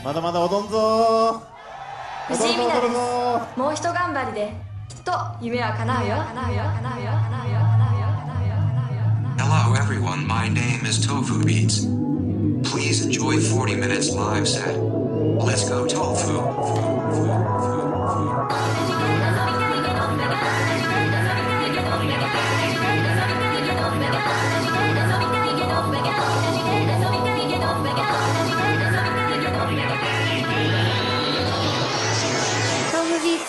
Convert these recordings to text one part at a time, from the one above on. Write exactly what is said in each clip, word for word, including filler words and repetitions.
まだまだ踊んぞー。 藤井美奈です。もう一頑張りできっと夢は叶うよ。叶うよ。叶うよ。叶うよ。叶うよ。叶うよ。叶うよ。 Hello everyone, my name is Tofu Beats. Please enjoy forty minutes live set. Let's go Tofu. Tofu Beats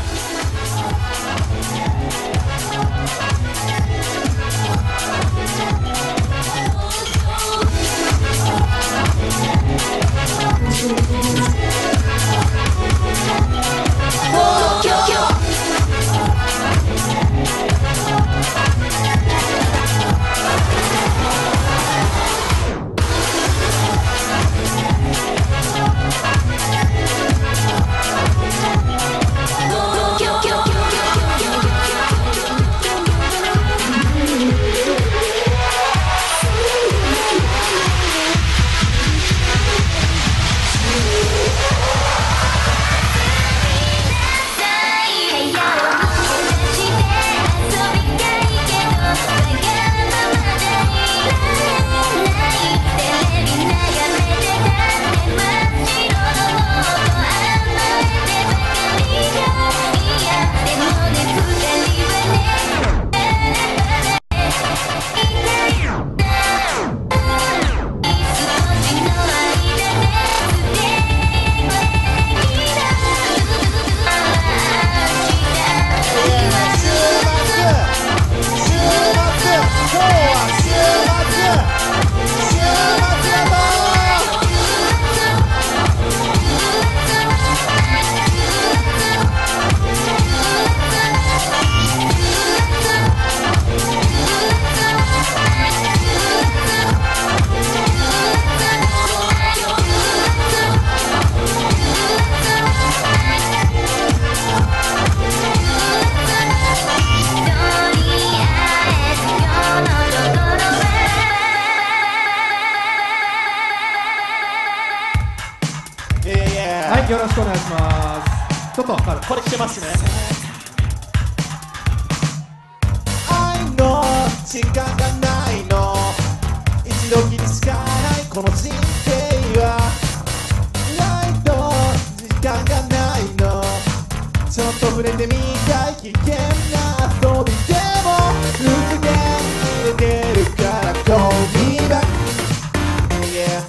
はい、よろしくお願いします。ちょっとこれ来てますね。愛の時間がないの、一度きりしかないこの人生は。ないと時間がないの、ちょっと触れてみたい危険な遊びでも復元入れてるから Call me back Yeah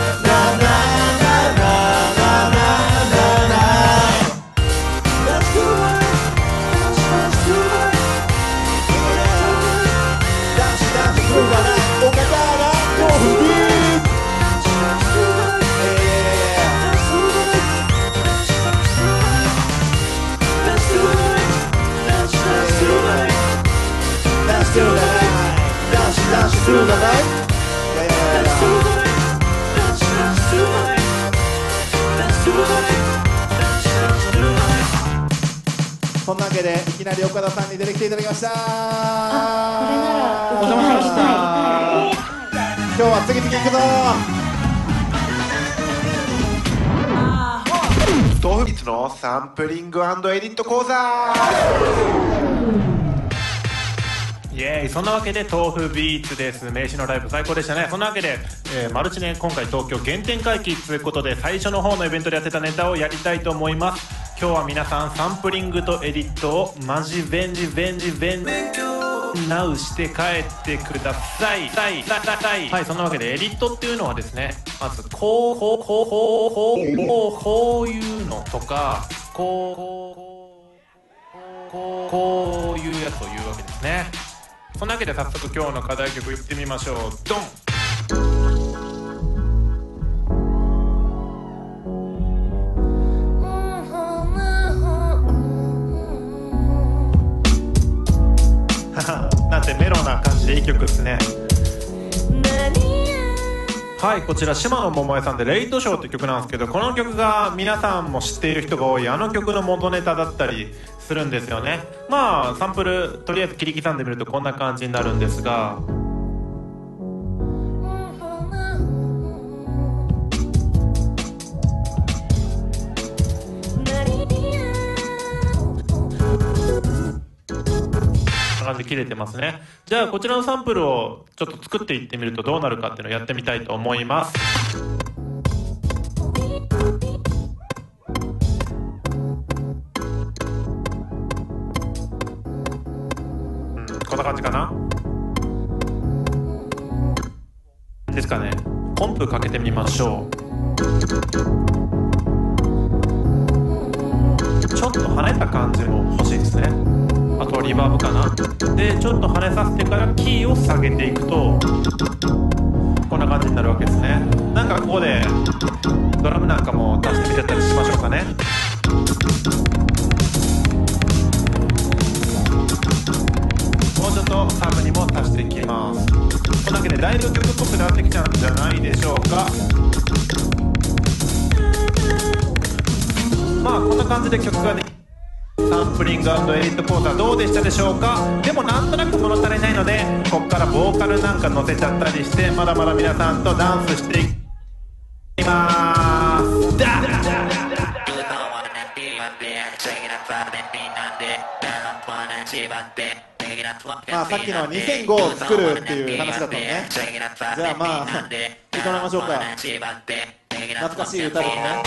Let's go トゥーザナイト。いやいやいやいや、そんなわけでいきなり岡田さんに出てきていただきました。 あ、これならお邪魔しました。 今日は次々行くぞ。豆腐ビーツのサンプリング&エディット講座。 イエーイ。そんなわけで豆腐ビーツです。名刺のライブ最高でしたね。そんなわけで、えーマルチネ今回東京原点回帰ということで、最初の方のイベントでやってたネタをやりたいと思います。今日は皆さんサンプリングとエディットをマジベンジベンジベンナウして帰ってください。はい、そんなわけでエディットっていうのはですね、まずこうこうこうこうこうこうこういうのとか、こうこうこうこういうやつを言うわけですね。そんなわけで早速今日の課題曲いってみましょう。ドン。なんてメロな感じでいい曲ですね。はい、こちら島野桃江さんでレイトショーという曲なんですけど、この曲が皆さんも知っている人が多いあの曲の元ネタだったりするんですよね。まあサンプルとりあえず切り刻んでみるとこんな感じになるんですが、感じで切れてますね。じゃあこちらのサンプルをちょっと作っていってみるとどうなるかっていうのをやってみたいと思います。うん、こんな感じかなですかね。コンプかけてみましょう。ちょっと跳ねた感じも欲しいですね。あとリバーブかな。でちょっと跳ねさせてからキーを下げていくとこんな感じになるわけですね。なんかここでドラムなんかも足してみてたりしましょうかね。もうちょっとサブにも足していきます。こんだけでだいぶ曲っぽくなってきちゃうんじゃないでしょうか。まあこんな感じで曲ができサンプリング&エディット講座どうでしたでしょうか。でもなんとなく物足りないのでここからボーカルなんか乗せちゃったりしてまだまだ皆さんとダンスしていきまーす。ダッまあさっきのにせんごを作るっていう話だったのね。じゃあまあ聞いてもらいましょうか。懐かしい歌ですね。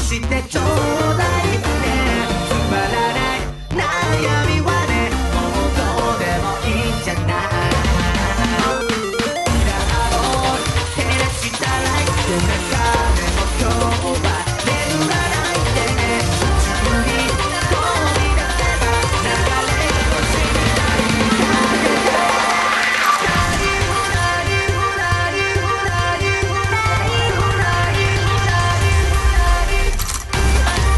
してちょうだいね。つまらない悩みはね、もうどうでもいいんじゃない。ミラーを照らしたら夜中でも今日は眠らないでね。宇宙に飛び出せば流れ星みたいに風がラリフラリフラリフラリフラリフラリフラリフラリ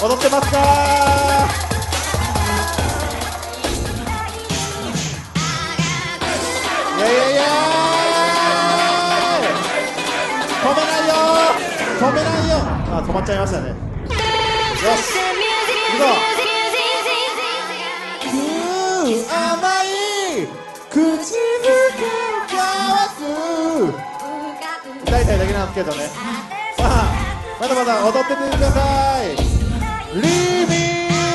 踊ってますか？いやいやいや止めないよ止めないよ。あ、止まっちゃいましたね。よし行こう。うー甘い口づけ交わす。大体だけなんですけどね。さあまだまだ踊っててください。リミッ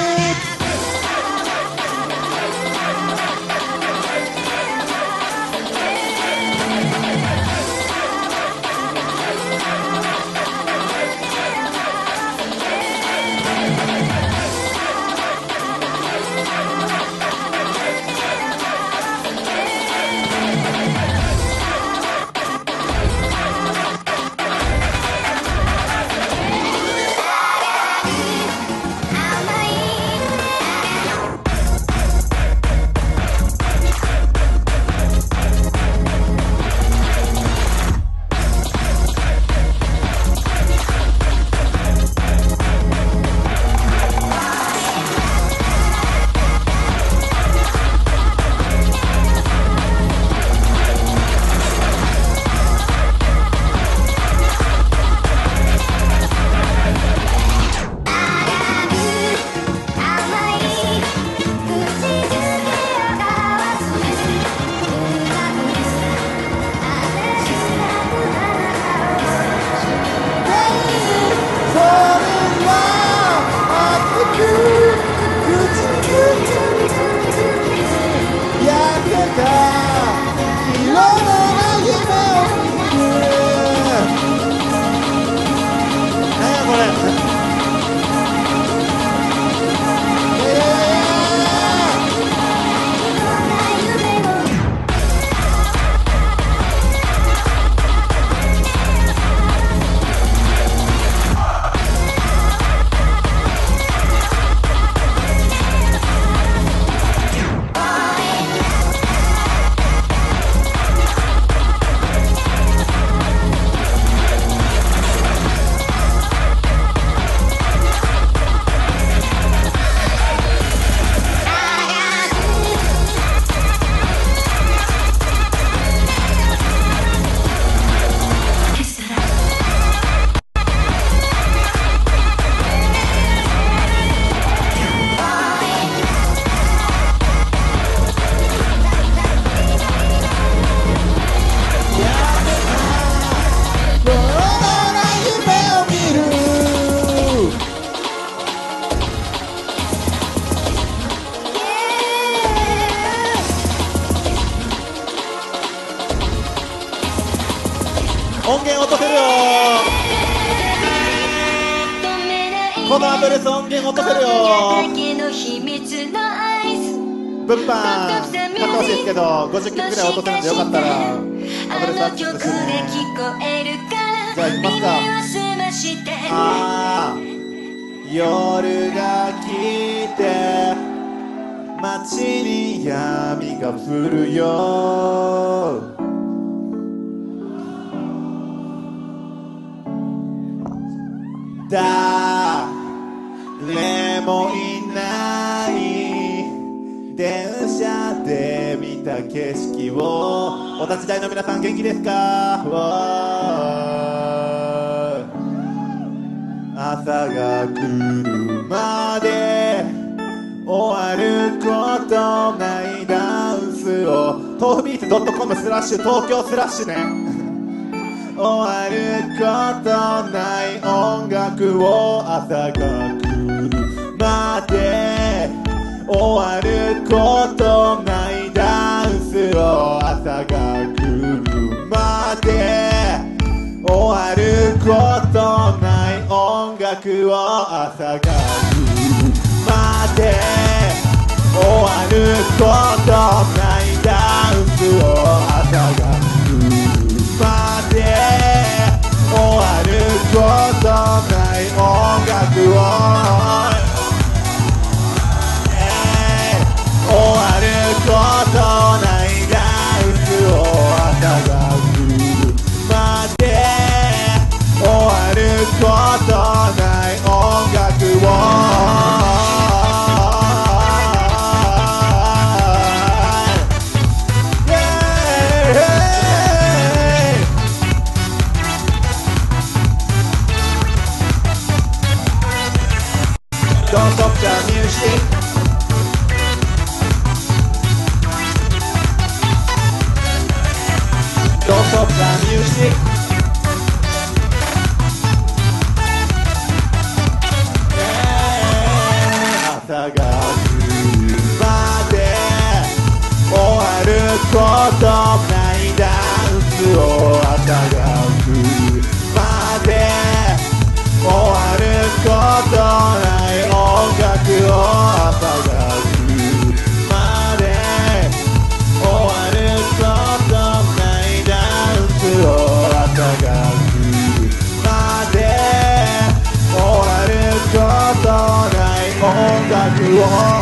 音源落とせるよ。このアドレス音源落とせるよ。物販買ってほしいですけどごじゅっきくぐらい落とせるんでよかったらアドレスアクセスしてね。じゃあ行きますか。あー夜が来て街に闇が降るよ。誰もいない電車で見た景色を。お立ち台の皆さん元気ですか？朝が来るまで終わることないダンスを。豆腐ビーツ .com スラッシュ東京スラッシュね。終わることない音楽を。朝が来るまで終わることないダンスを。朝が来るまで終わることない音楽を。朝が来るまで終わることないダンスを。朝が来るまで終わることない音楽を、えー、終わることないダンスを。朝が来るまで終わることない音楽を。 Don't stop the music Don't stop the music朝が来るまで終わることないダンスを朝が来るまで終わることない音楽を朝が来るまで終わることないダンスを朝が来るまで終わることない音楽を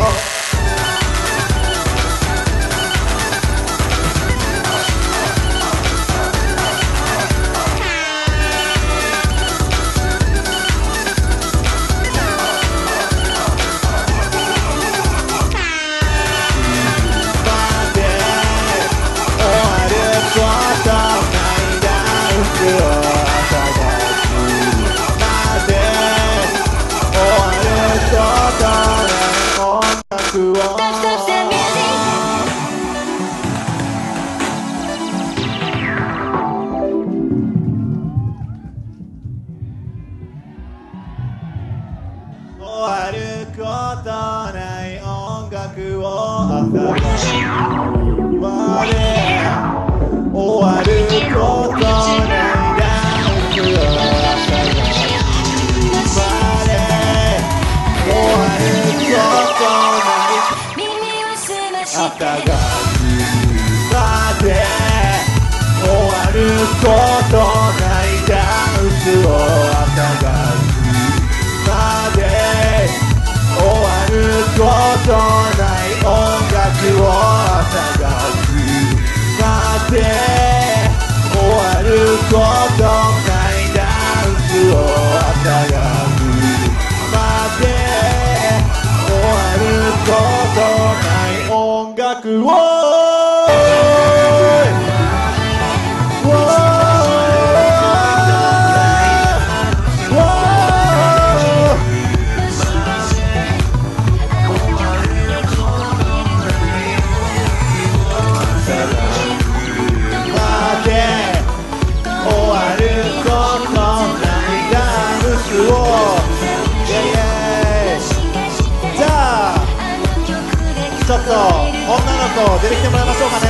出てきてもらいましょうかね。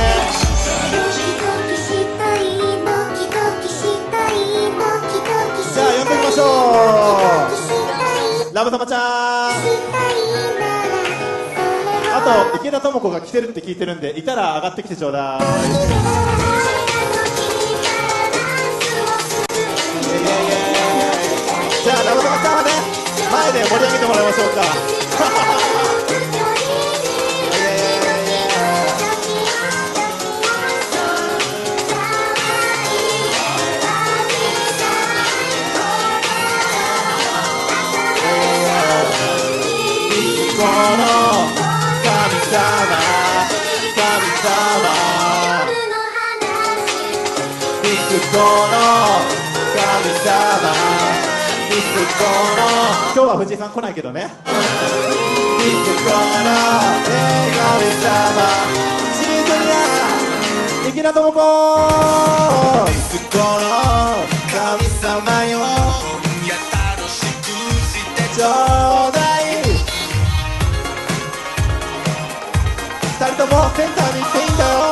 じゃあ呼んでみましょう。ラブサマちゃん。あと池田智子が来てるって聞いてるんで、いたら上がってきてちょうだい。じゃあラブサマちゃんはね、前で盛り上げてもらいましょうか。この神様、神様ディスコの神様、ディスコの今日は藤井さん来ないけどね。ディスコの神様、シーズンや池田智子、ディスコの神様よ、ちょうだい。ふたりともセンターに行っていいんだよ。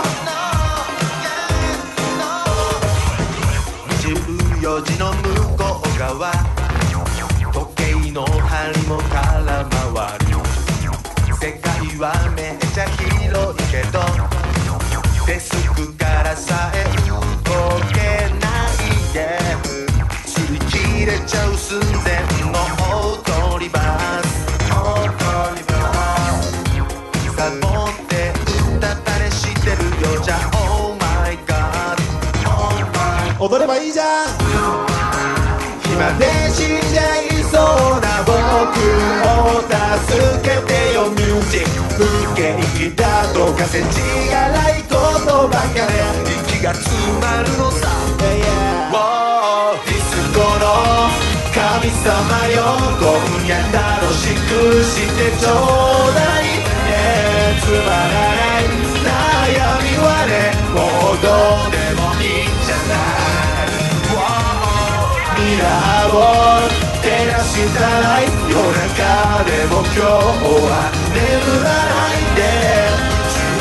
じゅうよじの向こう側、時計の針も空回る。世界はめっちゃ広いけど、デスクからさえ動けないで、擦り切れちゃう寸前のオートリバース、オートリバース、サボって歌ったりしてるよ。じゃあ Oh my God、 踊ればいいじゃん。今で死んじゃいそうな僕を助けてよ。ミュージック風景だとかせちがない言葉がね、息が詰まるのさ。ディスコの神神様よ今夜楽しくしてちょうだい、ね、つまらない悩みはねもうどうでもいいんじゃない、ミラーを照らしたら夜中でも今日は眠らないで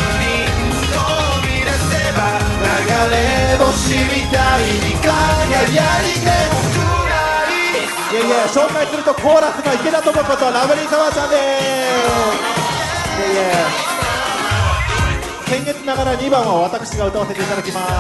流れ星みたいに輝いていやいや紹介するとコーラスの池田智子とラブリーサワーちゃんでーす。いやいや先月ながらにばんは私が歌わせていただきます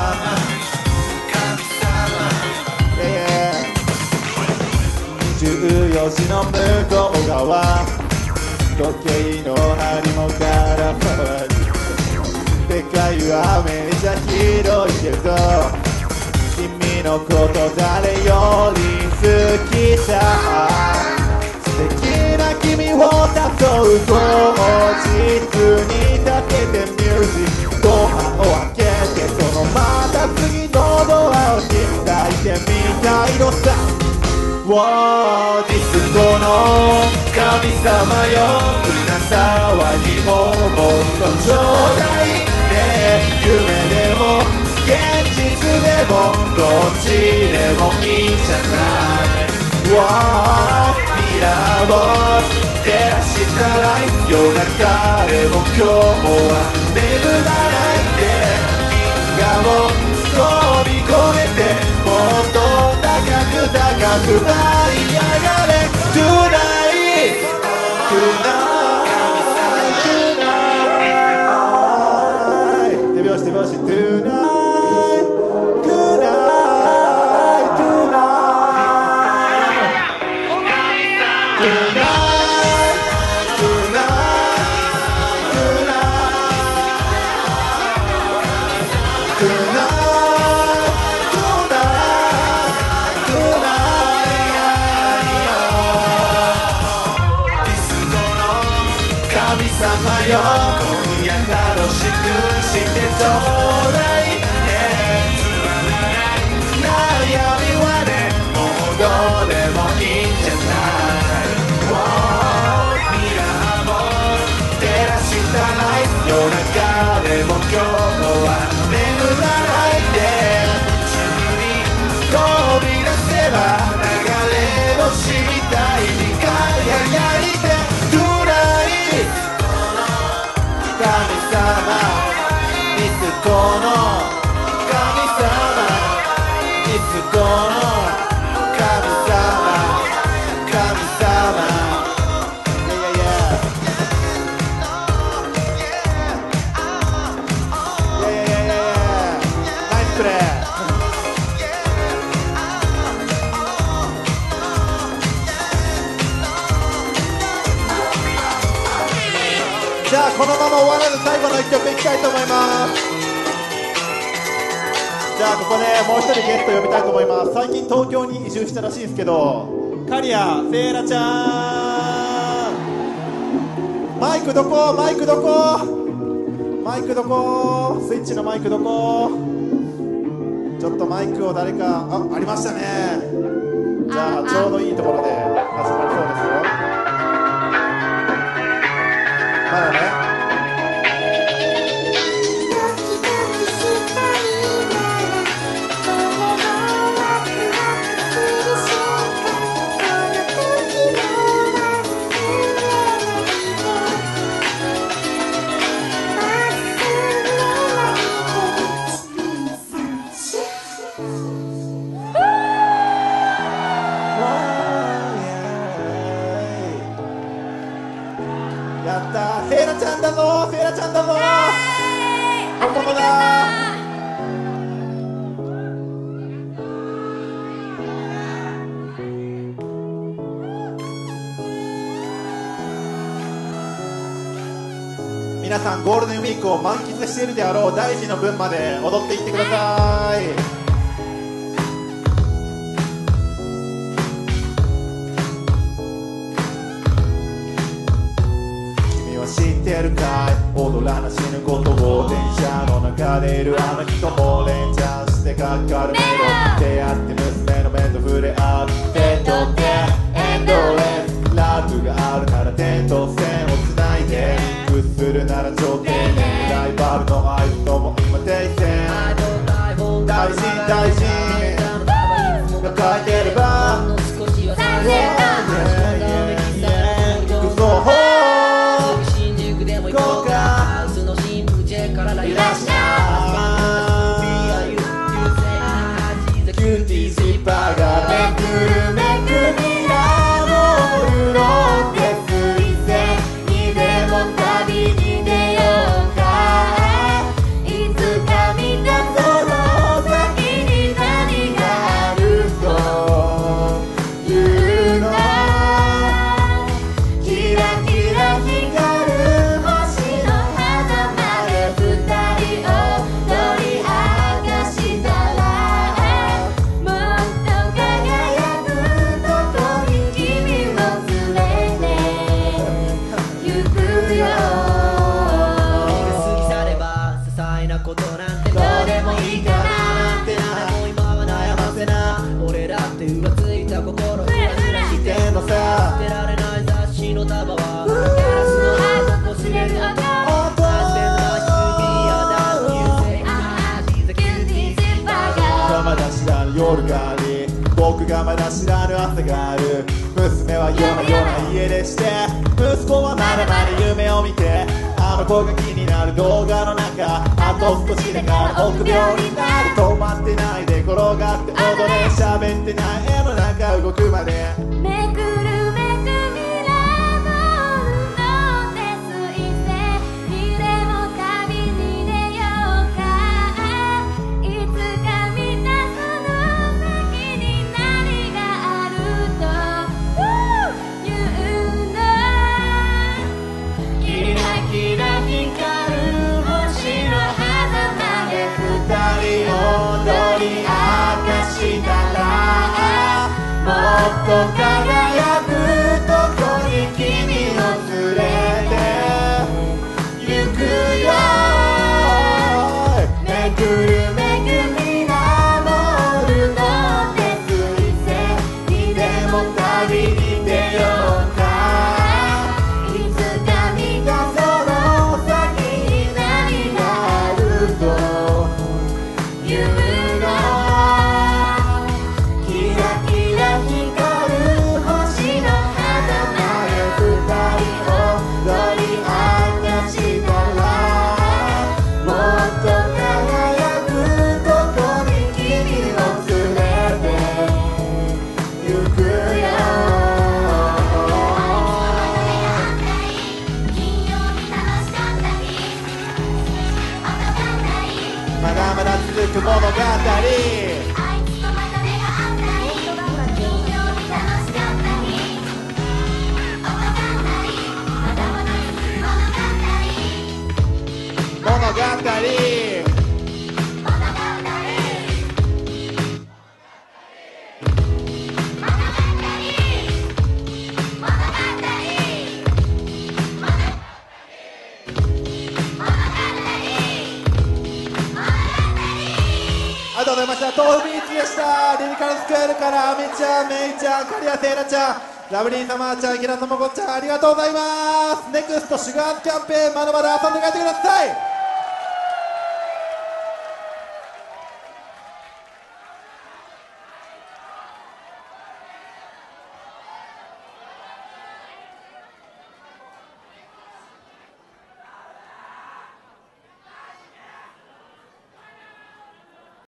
。いやいやにじゅうよじの向こう側時計の針もから回る世界はめちゃ広いけど君のこと誰より好きさ素敵な君を誘う当日に立ててミュージックご飯を開けてそのまた次のドアを開いてみたいのさディスコの神様よ船騒ぎももっとちょうだい夢でも現実でもどっちでもいいんじゃない、ミラーを照らしたら夜中でも今日は眠らないで銀河を飛び越えてもっと高く高く舞い上がれ Tonight Tonight手拍子 Tonight Tonight今夜楽しくしてちょうだい、ね、つまらない悩みはねもうどうでもいいんじゃない、ミラーも照らしたら夜中でも今日は眠らないで宙に飛び出せば流れ星みたいに輝いて神様ディスコの神様ディスコの神様神様いやいやいやいやいやいやいやナイスプレーじゃあこのまま終わらず最後のいっきょくいきたいと思います。じゃあここでもう一人ゲスト呼びたいと思います。最近東京に移住したらしいんですけどカリアセイラちゃんマイクどこマイクどこマイクどこスイッチのマイクどこちょっとマイクを誰かあ、ありましたね。じゃあちょうどいいところで始まりそうですよ。まだねやったーセイラちゃんだぞセイラちゃんだぞ本物だ皆さんゴールデンウィークを満喫しているであろう大事の分まで踊っていってください。知ってるかい踊らな死ぬことを電車の中でいるあの人も連チャンしてかかるメロ出会って娘の目と触れ合ってと手がまだ知らぬ朝がある。娘は夜な夜な家出して、息子はまだまだ夢を見て、あの子が気になる動画の中、あと少しでから臆病になる。止まってないで転がって踊れ、喋ってない絵の中動くまで。 めくるめくミラーボールの手すいせ、いでも旅に出ようか。いつか見たその先に何があるというの。キラキラ光る星の狭間で二人踊り明かしたら、もっと輝くとこに君を連れて行くよ。めくるめくミラーボールの手すいせ、にでも旅に出ようか。いつか見たその先に何があるというの。キラキラ光る星の肌まで二人踊り明かしたら、もっと輝くとこに君を連れて行くよ。まだまだ続く物語。物語。ありがとうございました。豆腐ビーツでした。リリカルスクールからあみちゃん、めいちゃん、刈谷せいなちゃん、ラブリーサマーちゃん、ひなともこちゃん、ありがとうございます。ネクストシュガーズキャンペーン、まだまだ遊んで帰ってください。